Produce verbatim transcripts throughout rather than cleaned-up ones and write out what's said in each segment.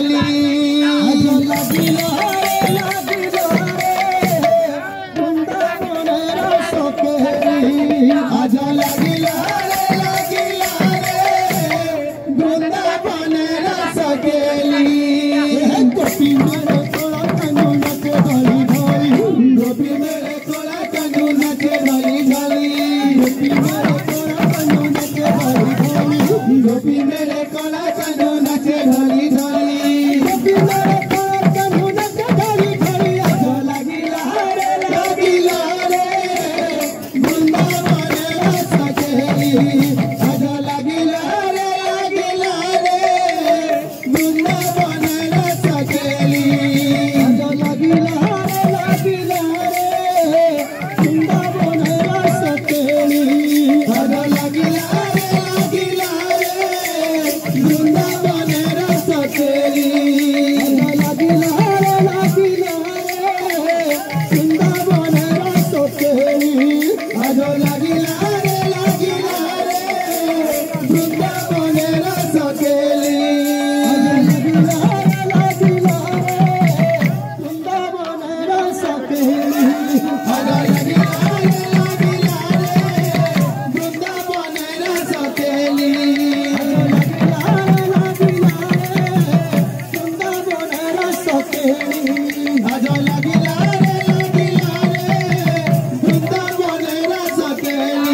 सकेली आजो लागिला रे लागिला रे वृंदावन सकेली आजो लागिला रे लागिला रे वृंदावन सकेली गोपी मेरे कोला कानू नाचे ढाली ढाली गोपी मेरे कोला कानू नाचे ढाली ढाली गोपी मेरे कोला कानू नाचे ढाली ढाली गोपी मेरे कोला कानू नाचे ढाली ढाली गोपी मेरे कोला कानू नाचे ढाली ढाली आजो लागिला रे लागिला रे वृंदावन सकेली आजो लागिला रे लागिला रे वृंदावन सकेली आजो लागिला रे लागिला रे वृंदावन सकेली आजो लागिला रे लागिला रे वृंदावन सकेली आजो लागिला रे लागिला रे वृंदावन सकेली आजो लागिला रे लागिला रे वृंदावन सकेली आजो लागिला रे लागिला रे वृंदावन सकेली आजो लागिला रे लागिला रे वृंदावन सकेली आजो लागिला रे लागिला रे वृंदावन सकेली आजो लागिला रे लागिला रे वृंदावन सकेली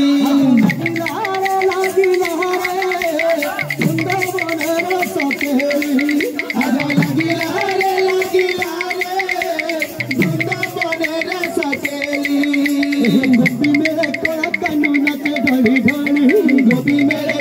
आजो लागिला रे लागिला रे वृंदावन सकेली गोपी मेरे कोला कानू नाचे ढाली ढाली गोपी मेरे